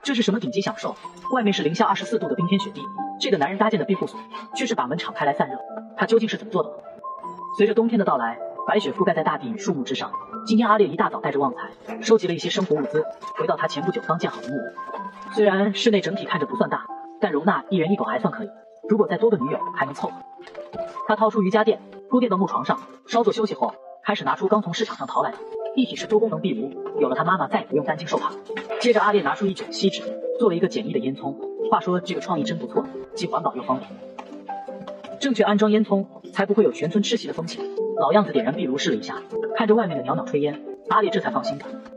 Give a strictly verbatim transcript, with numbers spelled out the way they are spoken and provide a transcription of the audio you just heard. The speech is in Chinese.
这是什么顶级享受？外面是零下二十四度的冰天雪地，这个男人搭建的庇护所却是把门敞开来散热，他究竟是怎么做到的？随着冬天的到来，白雪覆盖在大地与树木之上。今天阿烈一大早带着旺财，收集了一些生活物资，回到他前不久刚建好的木屋。虽然室内整体看着不算大，但容纳一人一狗还算可以，如果再多个女友还能凑合。他掏出瑜伽垫，铺垫到木床上，稍作休息后，开始拿出刚从市场上淘来的一体式多功能壁炉，有了他妈妈再也不用担惊受怕。接着阿烈拿出一卷锡纸，做了一个简易的烟囱。话说这个创意真不错，既环保又方便。正确安装烟囱，才不会有全村吃席的风险。老样子点燃壁炉试了一下，看着外面的袅袅炊烟，阿烈这才放心的